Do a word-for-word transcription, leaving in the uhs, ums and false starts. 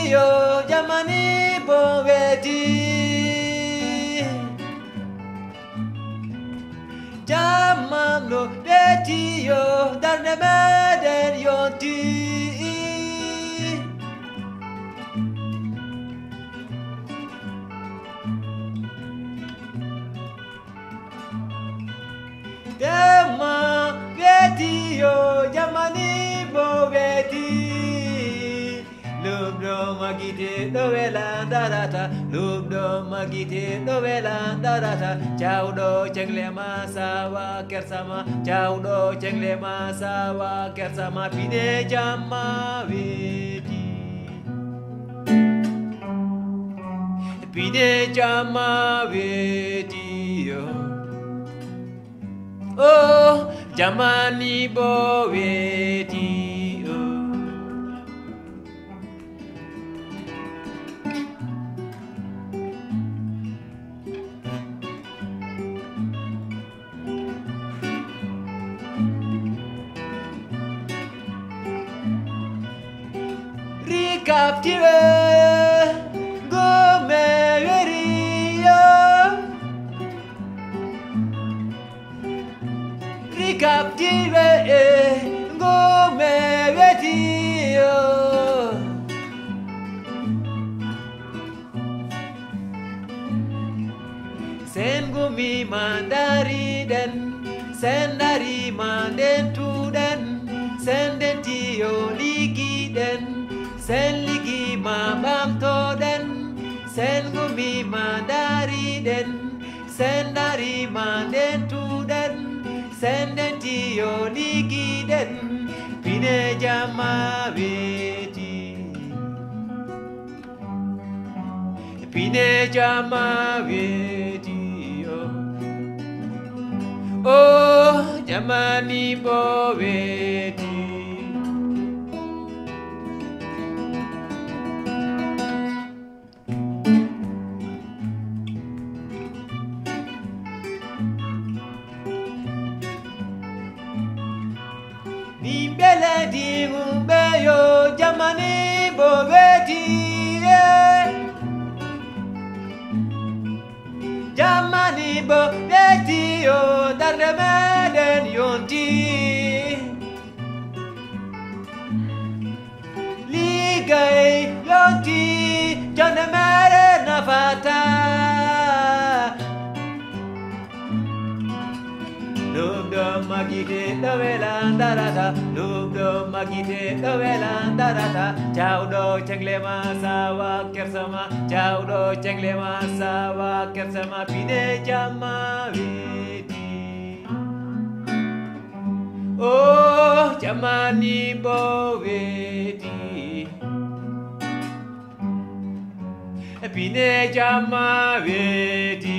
yo jamani boveti jamano beti yo darne meden yonti Dema beti yo jamani boveti Lubdo magite dovela darata Lubdo magite dovela darata Chaudo chengle masawa kersama Chaudo chengle masawa kersama Pide jama veti Pide jama veti yo Oh jamani boveti Captive come veria Ricaptive come vetio Sengumi mandari den Sendari manden tu den Sendenti oligi den Sen ligi ma bam to den Sen gumi ma dari den Sen dari ma den tu den Sen den ti yo ligi den Pine jama veti Pine jama veti Oh jamani bo veti Nimbele di umbeyo jamani boveti Jamani boveti yo darne meden yonti Ligai yonti jane mere nafata Lubdo magite dovela darata Lubdo magite dovela darata Chaudo chengle masawa kersama Chaudo chengle masawa kersama Pide jama veti Oh jamani boveti Pide jama veti